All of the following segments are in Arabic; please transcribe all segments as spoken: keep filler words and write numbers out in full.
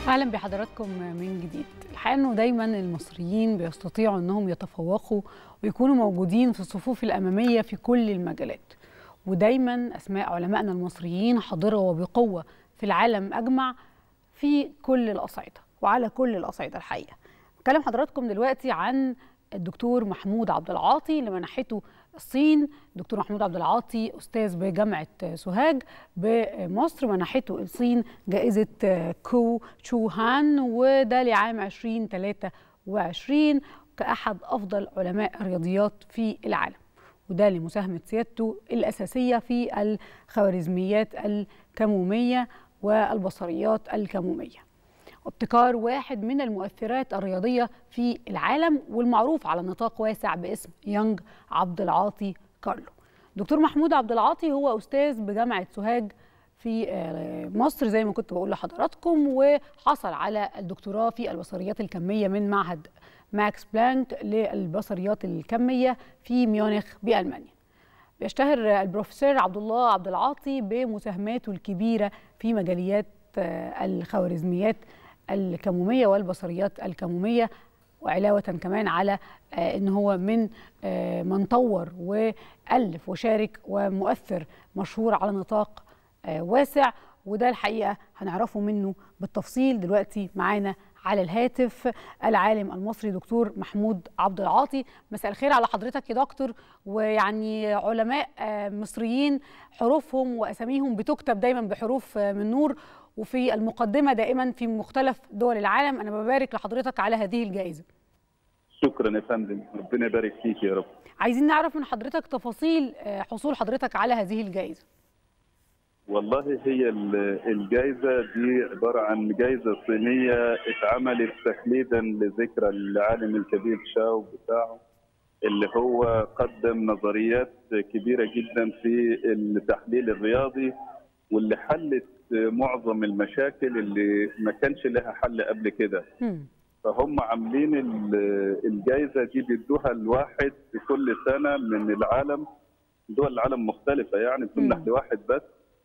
اهلا بحضراتكم من جديد. الحقيقه انه دايما المصريين بيستطيعوا انهم يتفوقوا ويكونوا موجودين في الصفوف الاماميه في كل المجالات، ودايما اسماء علمائنا المصريين حاضره وبقوه في العالم اجمع في كل الاصعده وعلى كل الاصعده. الحقيقه بكلم حضراتكم دلوقتي عن الدكتور محمود عبد العاطي اللي منحته الصين. دكتور محمود عبد العاطي أستاذ بجامعة سوهاج بمصر، منحته الصين جائزة كو تشو هان، وده لعام ألفين وثلاثة وعشرين كأحد أفضل علماء الرياضيات في العالم، وده لمساهمة سيادته الأساسية في الخوارزميات الكمومية والبصريات الكمومية، وابتكار واحد من المؤثرات الرياضية في العالم والمعروف على نطاق واسع باسم يانج عبد العاطي كارلو. دكتور محمود عبد العاطي هو أستاذ بجامعة سوهاج في مصر زي ما كنت بقول لحضراتكم، وحصل على الدكتوراه في البصريات الكمية من معهد ماكس بلانك للبصريات الكمية في ميونخ بألمانيا. بيشتهر البروفيسور عبد الله عبد العاطي بمساهماته الكبيرة في مجاليات الخوارزميات الكمومية والبصريات الكمومية، وعلاوة كمان على أن هو من من طور وألف وشارك ومؤثر مشهور على نطاق واسع، وده الحقيقة هنعرفه منه بالتفصيل دلوقتي. معانا على الهاتف العالم المصري دكتور محمود عبد العاطي. مساء الخير على حضرتك يا دكتور. ويعني علماء مصريين حروفهم وأساميهم بتكتب دايما بحروف من نور، وفي المقدمة دائما في مختلف دول العالم. أنا ببارك لحضرتك على هذه الجائزة. شكرا يا فندم، ربنا يبارك فيك يا رب. عايزين نعرف من حضرتك تفاصيل حصول حضرتك على هذه الجائزة. والله هي الجائزة دي عبارة عن جائزة صينية اتعملت تخليدا لذكرى العالم الكبير شاو بتاعه، اللي هو قدم نظريات كبيرة جدا في التحليل الرياضي، واللي حلت معظم المشاكل اللي ما كانش لها حل قبل كده. فهم عاملين الجائزة دي بيدوها الواحد في كل سنة من العالم، دول العالم مختلفة يعني بتمنح لواحد بس.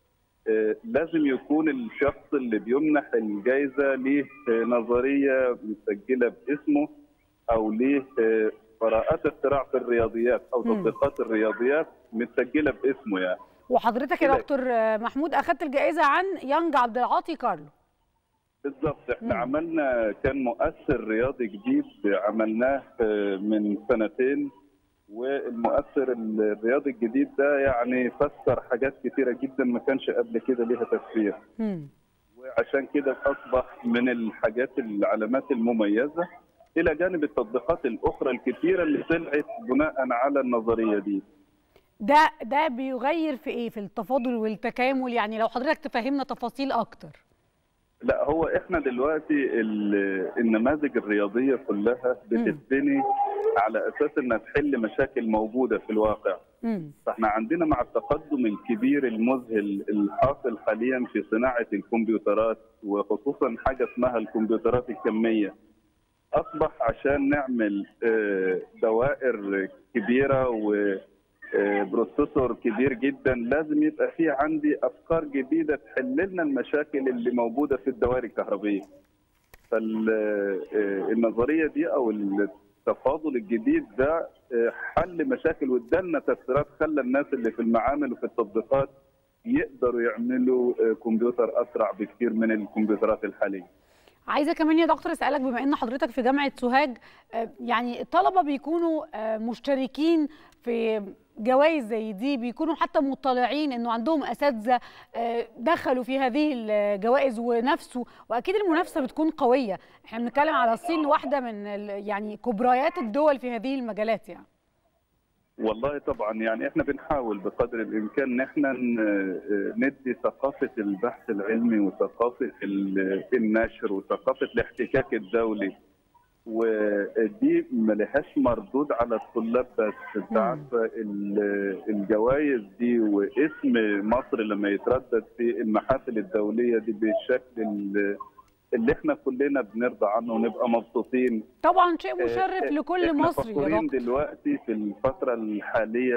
لازم يكون الشخص اللي بيمنح الجائزة ليه نظرية مسجلة باسمه، أو ليه براءات اختراع في الرياضيات أو تطبيقات الرياضيات مسجلة باسمه يعني. وحضرتك يا دكتور محمود أخذت الجائزة عن يانج عبد العاطي كارلو. بالضبط، احنا مم. عملنا كان مؤثر رياضي جديد عملناه من سنتين، والمؤثر الرياضي الجديد ده يعني فسر حاجات كثيره جدا ما كانش قبل كده ليها تفسير. مم. وعشان كده اصبح من الحاجات العلامات المميزه، الى جانب التطبيقات الاخرى الكثيره اللي طلعت بناء على النظريه دي. ده ده بيغير في ايه؟ في التفاضل والتكامل؟ يعني لو حضرتك تفهمنا تفاصيل اكتر. لا، هو احنا دلوقتي النماذج الرياضيه كلها بتتبني على اساس انها تحل مشاكل موجوده في الواقع. مم. فاحنا عندنا مع التقدم الكبير المذهل الحاصل حاليا في صناعه الكمبيوترات، وخصوصا حاجه اسمها الكمبيوترات الكميه، اصبح عشان نعمل دوائر كبيره و بروسيسور كبير جدا لازم يبقى في عندي افكار جديده تحل لنا المشاكل اللي موجوده في الدوائر الكهربيه. فالنظريه دي او التفاضل الجديد ده حل مشاكل وادالنا تفسيرات، خلى الناس اللي في المعامل وفي التطبيقات يقدروا يعملوا كمبيوتر اسرع بكثير من الكمبيوترات الحاليه. عايزه كمان يا دكتور اسالك، بما ان حضرتك في جامعه سوهاج، يعني الطلبه بيكونوا مشتركين في جوائز زي دي، بيكونوا حتى مطلعين انه عندهم اساتذه دخلوا في هذه الجوائز ونفسوا، واكيد المنافسه بتكون قويه. احنا بنتكلم على الصين واحده من يعني كبريات الدول في هذه المجالات يعني. والله طبعا يعني احنا بنحاول بقدر الامكان ان احنا ندي ثقافه البحث العلمي وثقافه النشر وثقافه الاحتكاك الدولي، ودي ما لهاش مردود على الطلاب بس. انت عارفه الجوائز دي واسم مصر لما يتردد في المحافل الدوليه دي بالشكل اللي احنا كلنا بنرضى عنه ونبقى مبسوطين. طبعا شيء مشرف لكل مصري يا دكتور. دلوقتي في الفتره الحاليه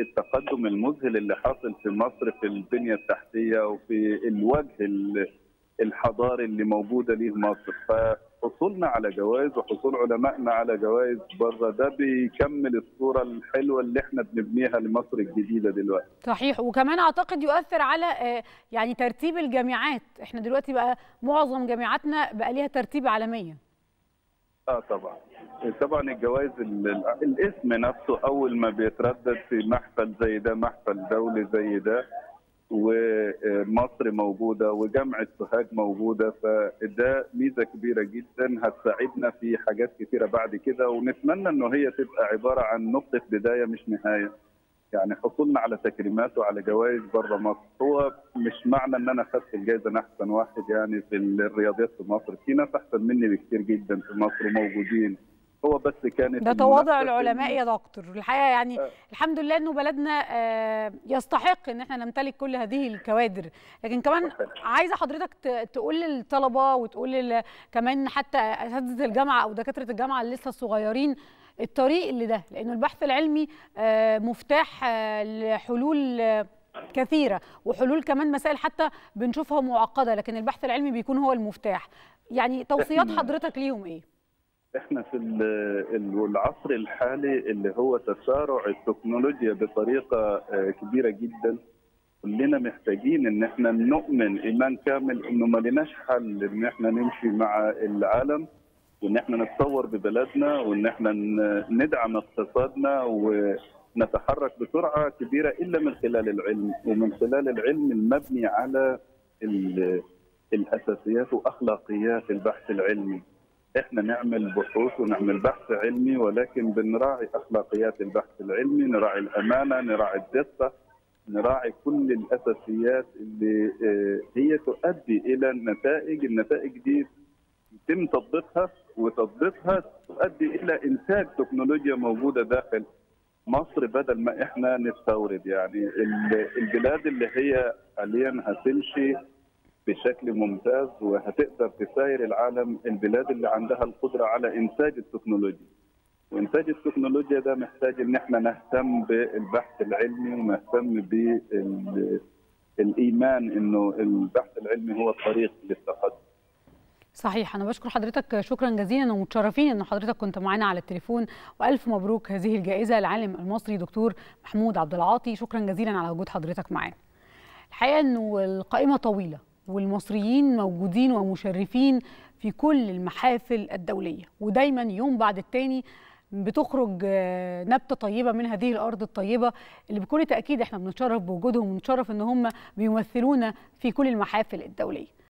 بالتقدم المذهل اللي حاصل في مصر في البنيه التحتيه وفي الوجه الحضاري اللي موجوده ليه مصر. فحصولنا على جوائز وحصول علمائنا على جوائز بره ده بيكمل الصوره الحلوه اللي احنا بنبنيها لمصر الجديده دلوقتي. صحيح، وكمان اعتقد يؤثر على يعني ترتيب الجامعات. احنا دلوقتي بقى معظم جامعاتنا بقى ليها ترتيب عالميا. اه طبعا طبعا الجوائز الاسم نفسه اول ما بيتردد في محفل زي ده، محفل دولي زي ده، ومصر موجوده وجامعه سوهاج موجوده، فده ميزه كبيره جدا هتساعدنا في حاجات كثيره بعد كده، ونتمنى انه هي تبقى عباره عن نقطه بدايه مش نهايه. يعني حصولنا على تكريمات وعلى جوائز بره مصر هو مش معنى ان انا اخذت الجائزه انا احسن واحد يعني في الرياضيات في مصر، في ناس احسن مني بكثير جدا في مصر موجودين. هو بس كانت ده تواضع العلماء يا دكتور الحقيقه يعني. آه. الحمد لله انه بلدنا آه يستحق ان احنا نمتلك كل هذه الكوادر، لكن كمان عايزه حضرتك تقول للطلبه وتقول كمان حتى اساتذه الجامعه او دكاتره الجامعه اللي لسه الصغيرين الطريق اللي ده، لانه البحث العلمي آه مفتاح آه لحلول آه كثيره، وحلول كمان مسائل حتى بنشوفها معقده، لكن البحث العلمي بيكون هو المفتاح. يعني توصيات حضرتك ليهم ايه؟ احنا في العصر الحالي اللي هو تسارع التكنولوجيا بطريقه كبيره جدا، كلنا محتاجين ان احنا نؤمن ايمان كامل انه ما لناش حل ان احنا نمشي مع العالم، وان احنا نتطور ببلدنا، وان احنا ندعم اقتصادنا ونتحرك بسرعه كبيره الا من خلال العلم، ومن خلال العلم المبني على الاساسيات واخلاقيات البحث العلمي. احنا نعمل بحوث ونعمل بحث علمي، ولكن بنراعي اخلاقيات البحث العلمي، نراعي الامانه، نراعي الدقه، نراعي كل الاساسيات اللي هي تؤدي الى النتائج، النتائج دي يتم تطبيقها، وتطبيقها تؤدي الى انتاج تكنولوجيا موجوده داخل مصر بدل ما احنا نستورد. يعني البلاد اللي هي حاليا هتمشي بشكل ممتاز وهتقدر تساير العالم البلاد اللي عندها القدره على انتاج التكنولوجيا. وانتاج التكنولوجيا ده محتاج ان احنا نهتم بالبحث العلمي ونهتم بالايمان انه البحث العلمي هو الطريق للتقدم. صحيح، أنا بشكر حضرتك شكرا جزيلا، ومتشرفين إن حضرتك كنت معانا على التليفون، وألف مبروك هذه الجائزة للعالم المصري دكتور محمود عبد العاطي. شكرا جزيلا على وجود حضرتك معانا. الحقيقة إنه القائمة طويلة، والمصريين موجودين ومشرفين في كل المحافل الدولية، ودايما يوم بعد التاني بتخرج نبتة طيبة من هذه الأرض الطيبة اللي بكل تأكيد احنا بنتشرف بوجودهم، ونتشرف إن هم بيمثلونا في كل المحافل الدولية.